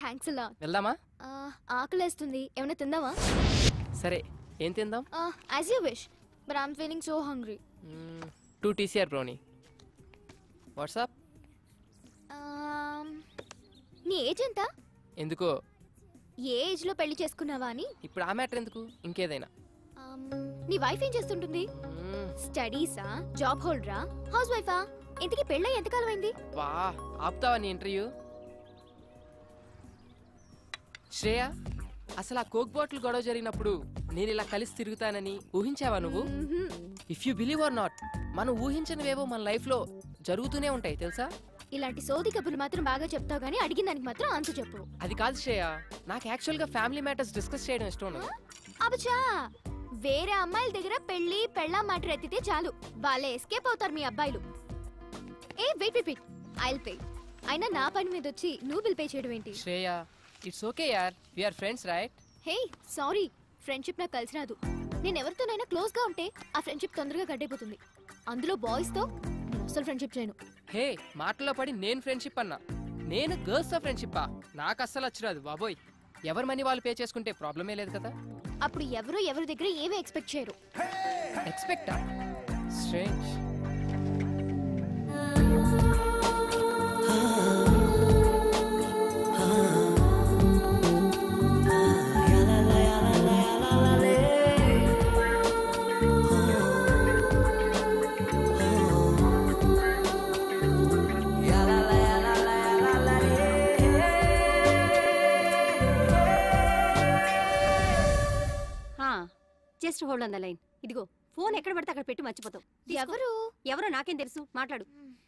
Thanks అలా. వెళ్దామా? ఆకలేస్తుంది, ఏమైనా తిందామా? సరే, ఏం తిందాం? As you wish, but I'm feeling so hungry. 2 TCR brownie. What's up? నీ ఏజ్ ఎంత? ఎందుకో? ఏ ఏజ్ లో పెళ్లి చేసుకున్నావా అని. ఇప్పుడు ఆ మ్యాటర్ ఎందుకు, ఇంకేదైనా. నీ వైఫ్ ఏం చేస్తుంటుంది? స్టడీసా, జాబ్ హోల్డరా, హౌస్ వైఫా? ఇంతకీ పెళ్ళై ఎంతకాలం అయింది? వా, ఆపుతావా నీ ఇంటర్వ్యూ? శ్రేయ, అసలు ఆ కోక్ బాటిల్ గొడవ జరిగినప్పుడు నేను ఇలా కలిసి తిరుగుతానని ఊహించావా నువ్వు? If you believe or not, మనం ఊహించనివేవో మన లైఫ్ లో జరుగుతూనే ఉంటాయి తెలుసా. ఇలాంటి సోది కబుర్లు మాత్రం బాగా చెప్తావు గానీ అడిగిన దానికి మాత్రం ఆన్సర్ చెప్పు. అది కాదు శ్రేయ, నాకు యాక్చువల్ గా ఫ్యామిలీ మ్యాటర్స్ డిస్కస్ చేయడం ఇష్టం. అబచా, వేరే అమ్మాయిల దగ్గర పెళ్లి పెళ్ళా మ్యాటర్ ఎత్తితే చాలు, వాళ్ళే ఎస్కేప్ అవుతారు మీ అబ్బాయిలు. ఏ వెయిట్ వెయిట్, ఐల్ పే. అయినా నా పని మీద వచ్చి నువ్వు బిల్ పే చేయడం ఏంటి? శ్రేయ, ఇట్స్ ఓకే యార్, we are friends right? Hey sorry, friendship నాకు కలిసి రాదు. నేను ఎవరితోనైనా క్లోజ్ గా ఉంటే ఆ ఫ్రెండ్షిప్ తొందరగా గడ్డైపోతుంది. అందులో బాయ్స్ తో నేను అసలు ఫ్రెండ్షిప్ చేయను. హే, మాటల్లో పడి నేను ఫ్రెండ్షిప్ అన్నా, నేను గర్ల్స్ తో ఫ్రెండ్షిప్ నాకు అస్సలు వచ్చిరాదు బాబోయ్. ఎవరి మనీ వాళ్ళు పే చేసుకుంటే ప్రాబ్లమే లేదు కదా. అప్పుడు ఎవరి దగ్గర ఏమీ ఎక్స్పెక్ట్ చేయరు. ఎక్స్పెక్టా? Strange. Just hold on the line. ఇదిగో ఫోన్ ఎక్కడ పడితే అక్కడ పెట్టి మర్చిపోతావు. ఎవరో నాకేం తెలుసు, మాట్లాడు.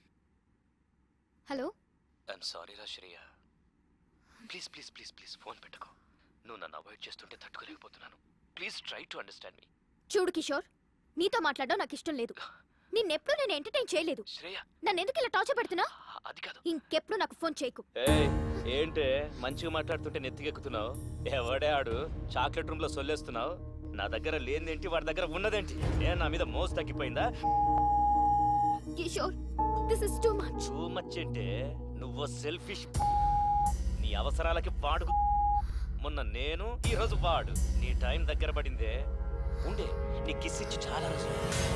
హలో. ఐఎమ్ సారీ రా Shreya, please please please please phone పెట్టుకో. నువ్వు నన్ను అవాయిడ్ చేస్తుంటే తట్టుకోలేకపోతున్నాను. Please try to understand me. చూడు కిషోర్, నీతో మాట్లాడడం నాకు ఇష్టం లేదు. నిన్నెప్పుడు నేను ఎంటర్టైన్ చేయలేదు. శ్రేయ, నన్ను ఎందుకు ఇలా టార్చర్ పెడుతున్నా? అది కాదు. ఇంకెప్పుడు నాకు ఫోన్ చేయకు. ఏంటే మంచిగా మాట్లాడుతుంటే నెత్తికెక్కుతున్నావు? ఎవడే ఆడు చాక్లెట్ రూమ్ లో సొల్లేస్తున్నావు? నా దగ్గర లేనిదేంటి, వాడి దగ్గర ఉన్నదేంటి? నేను నా మీద మోసు తగ్గిపోయిందా? Kishore, this is too much. Too much అంటే నువ్వు సెల్ఫిష్. నీ అవసరాలకి వాడు. మొన్న నేను, ఈ రోజు వాడు. నీ టైం దగ్గర పడిందే. ఉండే నీ కిస్ ఇచ్చి చాలా రోజులు.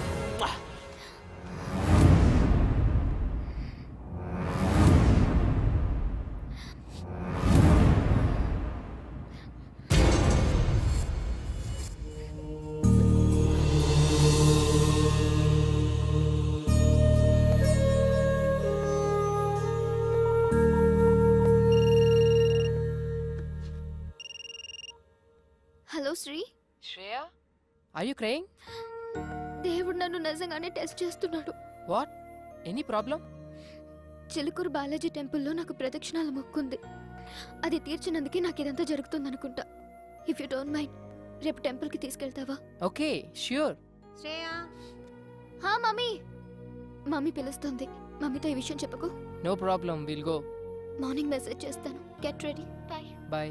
Hello Sri. Shreya, are you crying? దేవుడు నన్ను నిజంగానే టెస్ట్ చేస్తున్నాడు. What? Any problem? Chilkur Balaji టెంపుల్లో నాకు ప్రదక్షిణాల మొక్కుంది. అది తీర్చినందుకే నాకు ఇదంతా జరుగుతుందనుకుంటా. ఇఫ్ యూ డోంట్ మైండ్, రేపు టెంపుల్కి తీసుకెళ్తావా? Okay, sure. శ్రేయ. హా మమ్మీ. మమ్మీ పిలుస్తుంది. మమ్మీతో ఈ విషయం చెప్పకు. No problem, will go. Morning message చేస్తాను. Get ready. బై. బై.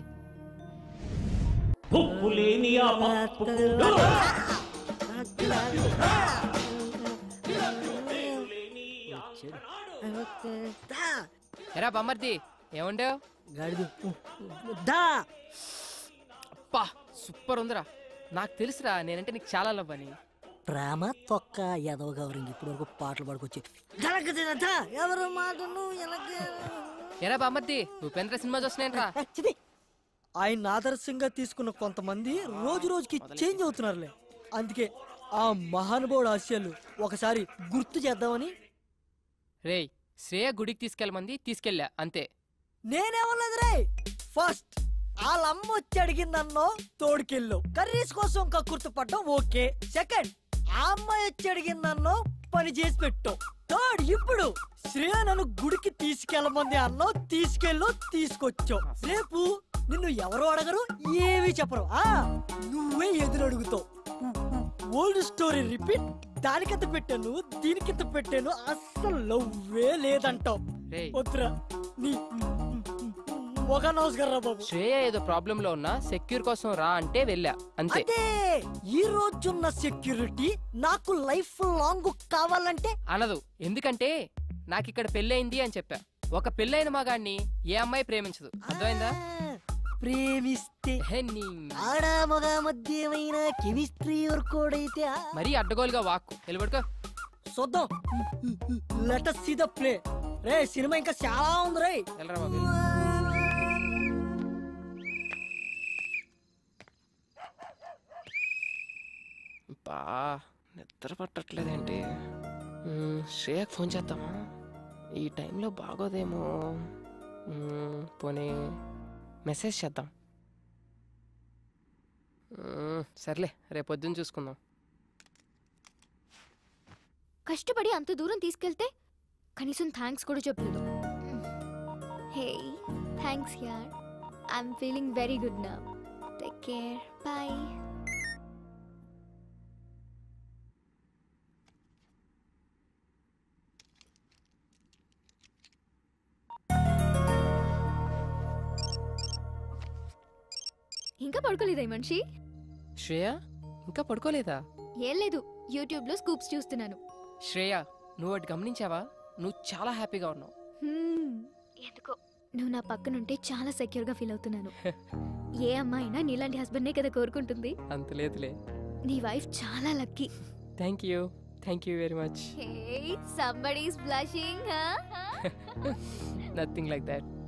ఎరా బమ్మర్ది, ఏముండేవు? అబ్బా సూపర్ ఉందిరా. నాకు తెలుసురా, నేనంటే నీకు చాలా లవ్ అని. ప్రేమ తొక్క ఎదవ గౌరింగ్ ఇప్పుడు వరకు పాటలు పాడుకొచ్చి ఎవరు మాటను ఎరా బామ్మర్ది, ఉపేంద్ర సినిమా చూస్తున్నాయంట్రా. ఆయన ఆదర్శంగా తీసుకున్న కొంతమంది రోజు రోజుకి చేంజ్ అవుతున్నారులే. అందుకే ఆ మహానుభావుడు ఆశయాలు ఒకసారి గుర్తు చేద్దామని. రేయ్, శ్రేయ గుడికి తీసుకెళ్ళమంది, తీసుకెళ్ళా అంతే. నేనేమన్నది రే, ఫస్ట్ వాళ్ళమ్మ వచ్చి అడిగిందన్నో తోడుకెళ్ళు, కర్రీస్ కోసం కక్కుర్తి పడ్డం ఓకే. సెకండ్, ఆ అమ్మాయి వచ్చి అడిగిందన్నో పని చేసి పెట్టు. థర్డ్, ఇప్పుడు శ్రేయ నన్ను గుడికి తీసుకెళ్ళమంది అన్నో తీసుకెళ్ళు, తీసుకొచ్చావు. రేపు నిన్ను ఎవరు అడగరు, ఏమీ చెప్పరు. నువ్వే ఎదురు అడుగుతావు. Old story repeat. దానికింత పెట్టాను, దీనికింత పెట్టాను, అస్సలు లవ్వే లేదంటావు. వద్దురా నీ ఒక నమస్కారం బాబు. శ్రేయ ఏదో ప్రాబ్లం లో ఉన్నా సెక్యూర్ కోసం రా అంటే వెళ్ళా అంతే. ఈ రోజున్న సెక్యూరిటీ నాకు లైఫ్ లాంగ్ కావాలంటే అనదు. ఎందుకంటే నాకు ఇక్కడ పెళ్ళయింది అని చెప్పా. ఒక పెళ్ళైన మగాడిని ఏ అమ్మాయి ప్రేమించదు, అర్థమైందా? ప్రేమిస్తే ఆడ మగ మధ్య ఏమైనా కెమిస్ట్రీ వర్కౌట్ అయితే మరీ అడ్డగోలుగా వాక్కు వెళ్ళిపడుకో. చూద్దాం. Let us see the play. రే సినిమా ఇంకా చాలా ఉంది రే. వెళ్ళరా బాబు. బా నిద్ర పట్టట్లేదేంటి? శ్రేయకు ఫోన్ చేద్దామా? ఈ టైంలో బాగోదేమో. పోనీ మెసేజ్ చేద్దాం. సర్లే, రేపు పొద్దున్న చూసుకుందాం. కష్టపడి అంత దూరం తీసుకెళ్తే కనీసం థ్యాంక్స్ కూడా చెప్పలేదు. హే థ్యాంక్స్ యార్, I'm feeling very good now. Take care, bye. ఇంకా పడుకోలేదా ఈ మనిషి? శ్రేయ ఇంకా పడుకోలేదా? ఏం లేదు, యూట్యూబ్ లో స్కూప్స్ చూస్తున్నాను. శ్రేయ, నువ్వు అటు గమనించావా? నువ్వు చాలా హ్యాపీగా ఉన్నావు. ఎందుకో నువ్వు నా పక్కనుంటే చాలా సెక్యూర్ గా ఫీల్ అవుతున్నాను. ఏ అమ్మాయినా నీలాంటి హస్బెండ్ కదా కోరుకుంటుంది. అంత లేదులే. నీ వైఫ్ చాలా lucky. Thank you very much. Hey, somebody's blushing, huh? Nothing like that.